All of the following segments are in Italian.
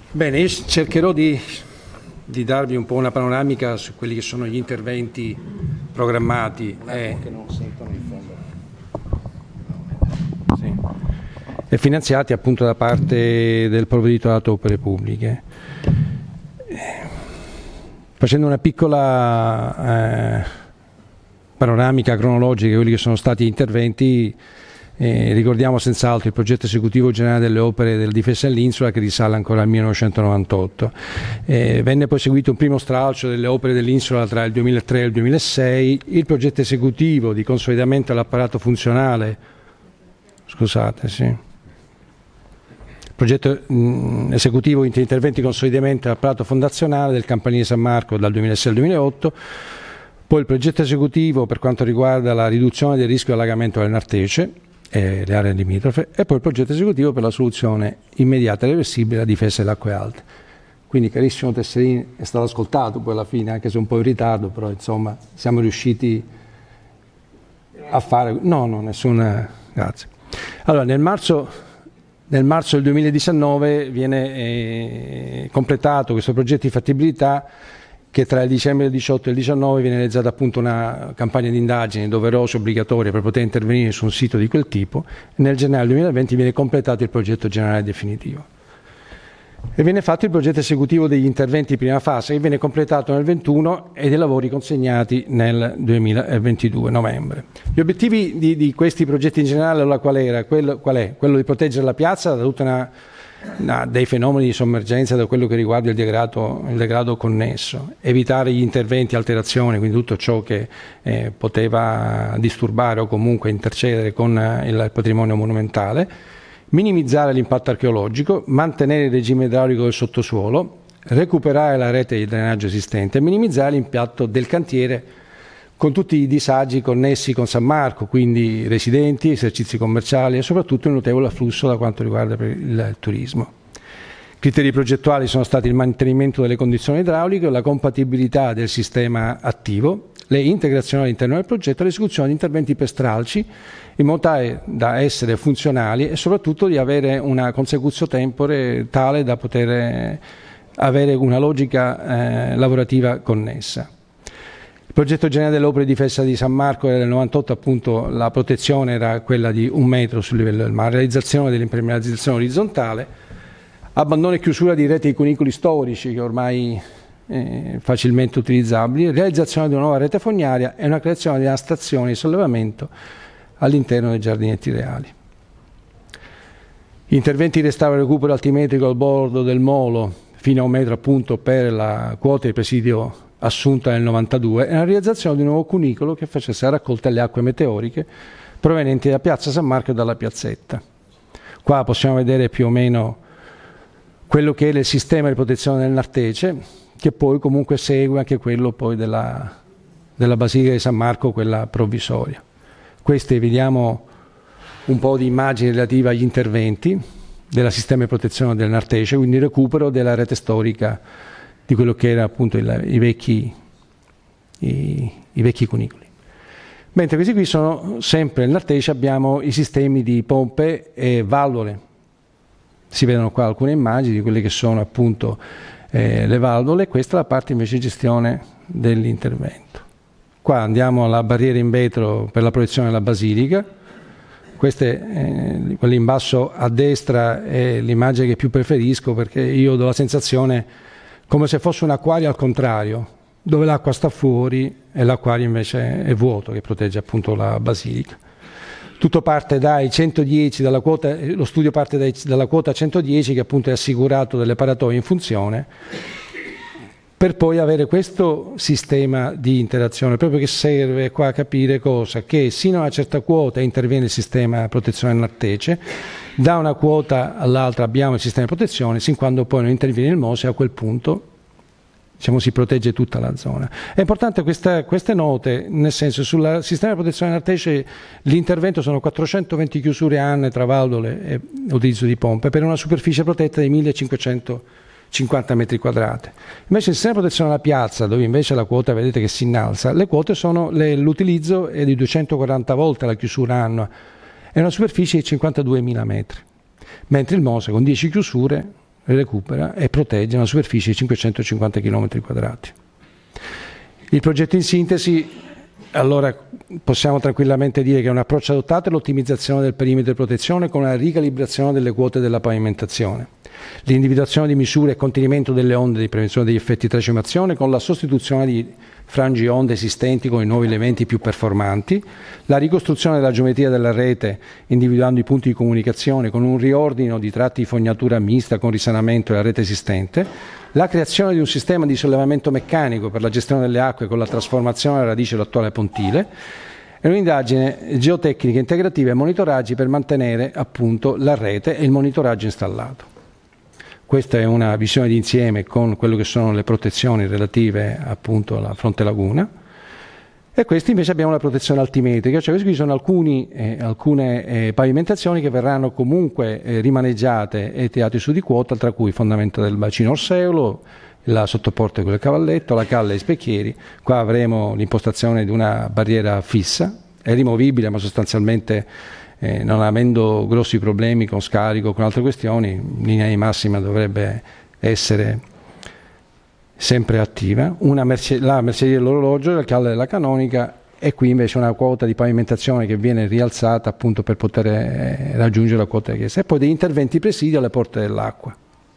Bene, io cercherò di darvi un po' una panoramica su quelli che sono gli interventi programmati e finanziati appunto da parte del Provveditorato Opere Pubbliche. Facendo una piccola panoramica cronologica di quelli che sono stati gli interventi, ricordiamo senz'altro il progetto esecutivo generale delle opere della difesa dell'Insula, che risale ancora al 1998. Venne poi seguito un primo stralcio delle opere dell'Insula tra il 2003 e il 2006, il progetto esecutivo di consolidamento dell'apparato funzionale, progetto esecutivo di interventi di consolidamento dell'apparato fondazionale del Campanile San Marco dal 2006 al 2008, poi il progetto esecutivo per quanto riguarda la riduzione del rischio di allagamento del Nartece e le aree limitrofe, e poi il progetto esecutivo per la soluzione immediata e reversibile della difesa delle acque alte. Quindi, carissimo Tesserini, è stato ascoltato poi alla fine, anche se un po' in ritardo, però insomma siamo riusciti a fare... No, nessuna... Grazie. Allora, nel marzo del 2019 viene completato questo progetto di fattibilità, che tra il dicembre del 18 e il 19 viene realizzata appunto una campagna di indagini doverosa, obbligatoria, per poter intervenire su un sito di quel tipo. Nel gennaio 2020 viene completato il progetto generale definitivo e viene fatto il progetto esecutivo degli interventi di prima fase, che viene completato nel 2021 e dei lavori consegnati nel 2022, novembre. Gli obiettivi di questi progetti in generale qual è? Quello di proteggere la piazza da tutta dei fenomeni di sommergenza, da quello che riguarda il degrado connesso, evitare gli interventi alterazioni, quindi tutto ciò che poteva disturbare o comunque intercedere con il patrimonio monumentale, minimizzare l'impatto archeologico, mantenere il regime idraulico del sottosuolo, recuperare la rete di drenaggio esistente e minimizzare l'impatto del cantiere con tutti i disagi connessi con San Marco, quindi residenti, esercizi commerciali e soprattutto un notevole afflusso da quanto riguarda il turismo. Criteri progettuali sono stati il mantenimento delle condizioni idrauliche, la compatibilità del sistema attivo, le integrazioni all'interno del progetto e l'esecuzione di interventi per stralci in modo tale da essere funzionali e soprattutto di avere una consecutio tempore tale da poter avere una logica lavorativa connessa. Il progetto generale delle opere di difesa di San Marco era del 98, appunto la protezione era quella di 1 metro sul livello del mare, realizzazione dell'impermeabilizzazione orizzontale, abbandono e chiusura di reti di cunicoli storici che ormai facilmente utilizzabili, realizzazione di una nuova rete fognaria e una creazione di una stazione di sollevamento all'interno dei giardinetti reali. Interventi di restauro e recupero altimetrico al bordo del molo fino a 1 metro appunto per la quota di presidio assunta nel 92 e la realizzazione di un nuovo cunicolo che facesse la raccolta delle acque meteoriche provenienti da Piazza San Marco e dalla piazzetta. Qua possiamo vedere più o meno quello che era il sistema di protezione del Nartece, che poi comunque segue anche quello poi della Basilica di San Marco, quella provvisoria. Queste vediamo un po' di immagini relative agli interventi del sistema di protezione del Nartece, quindi il recupero della rete storica di quello che era appunto i vecchi cunicoli. Mentre questi qui sono sempre nel Nartece, abbiamo i sistemi di pompe e valvole. Si vedono qua alcune immagini di quelle che sono appunto le valvole, questa è la parte invece di gestione dell'intervento. Qua andiamo alla barriera in vetro per la protezione della basilica. Quelle in basso a destra è l'immagine che più preferisco, perché io do la sensazione come se fosse un acquario al contrario, dove l'acqua sta fuori e l'acquario invece è vuoto, che protegge appunto la basilica. Tutto parte dai 110, dalla quota, lo studio parte dalla quota 110 che appunto è assicurato dalle paratoie in funzione, per poi avere questo sistema di interazione, proprio che serve qua a capire cosa? Che sino a una certa quota interviene il sistema di protezione del Nartece, da una quota all'altra abbiamo il sistema di protezione, sin quando poi non interviene il MOSE, a quel punto si protegge tutta la zona. È importante queste note, nel senso sul sistema di protezione del Nartece l'intervento sono 420 chiusure annue tra valvole e utilizzo di pompe per una superficie protetta di 1550 metri quadrati. Invece il sistema di protezione della piazza, dove invece la quota vedete che si innalza, le quote sono l'utilizzo è di 240 volte la chiusura annua, è una superficie di 52.000 metri, mentre il MOSE con 10 chiusure recupera e protegge una superficie di 550 km². Il progetto in sintesi, allora, possiamo tranquillamente dire che un approccio adottato è l'ottimizzazione del perimetro di protezione con una ricalibrazione delle quote della pavimentazione, l'individuazione di misure e contenimento delle onde di prevenzione degli effetti di tracimazione con la sostituzione di frangi onde esistenti con i nuovi elementi più performanti, la ricostruzione della geometria della rete individuando i punti di comunicazione con un riordino di tratti di fognatura mista con risanamento della rete esistente, la creazione di un sistema di sollevamento meccanico per la gestione delle acque con la trasformazione alla radice dell'attuale pontile e un'indagine geotecnica integrativa e monitoraggi per mantenere appunto la rete e il monitoraggio installato. Questa è una visione d'insieme con quello che sono le protezioni relative appunto alla fronte laguna. E questi invece abbiamo la protezione altimetrica, cioè questi sono alcune pavimentazioni che verranno comunque rimaneggiate e tirate su di quota, tra cui il fondamento del bacino Orseolo, la sottoporta con il cavalletto, la calle e i specchieri. Qua avremo l'impostazione di una barriera fissa, è rimovibile ma sostanzialmente non avendo grossi problemi con scarico o con altre questioni, in linea di massima dovrebbe essere sempre attiva. La merceria dell'orologio, la calle della canonica e qui invece una quota di pavimentazione che viene rialzata appunto per poter raggiungere la quota richiesta. E poi degli interventi presidi alle porte dell'acqua.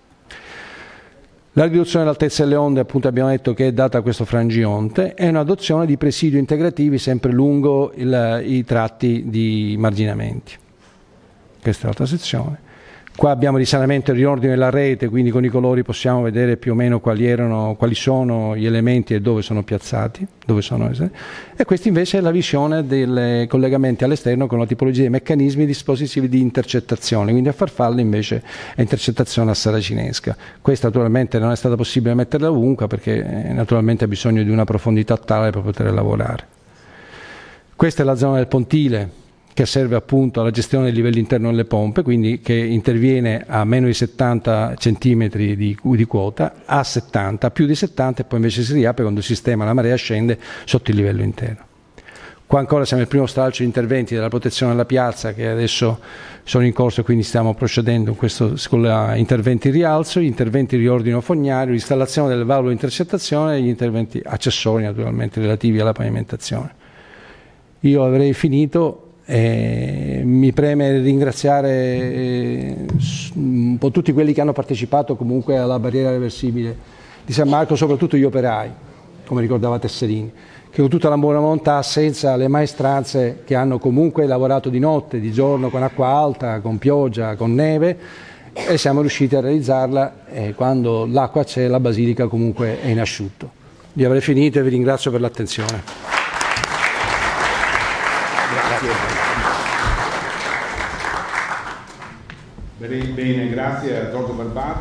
La riduzione dell'altezza delle onde, appunto abbiamo detto che è data a questo frangionte, e un'adozione di presidi integrativi sempre lungo i tratti di marginamenti. Questa è l'altra sezione. Qua abbiamo il risanamento e il riordino della rete, quindi con i colori possiamo vedere più o meno quali sono gli elementi e dove sono piazzati, e questa invece è la visione dei collegamenti all'esterno con la tipologia dei meccanismi e dispositivi di intercettazione, quindi a farfalla invece è intercettazione a saracinesca. Questa naturalmente non è stata possibile metterla ovunque perché naturalmente ha bisogno di una profondità tale per poter lavorare. Questa è la zona del pontile, che serve appunto alla gestione del livello interno delle pompe, quindi che interviene a meno di 70 cm di quota, a 70, a più di 70 e poi invece si riapre quando il sistema, la marea scende sotto il livello interno. Qua ancora siamo nel primo stralcio di interventi della protezione della piazza che adesso sono in corso e quindi stiamo procedendo con interventi in rialzo, gli interventi di riordino fognario, l'installazione delle valvole di intercettazione e gli interventi accessori naturalmente relativi alla pavimentazione. Io avrei finito. Mi preme ringraziare un po' tutti quelli che hanno partecipato comunque alla barriera reversibile di San Marco, soprattutto gli operai, come ricordava Tesserini, che con tutta la buona volontà, senza le maestranze, che hanno comunque lavorato di notte, di giorno, con acqua alta, con pioggia, con neve, e siamo riusciti a realizzarla e quando l'acqua c'è la basilica comunque è in asciutto. Io avrei finito e vi ringrazio per l'attenzione. Bene, grazie a Giorgio Barbato.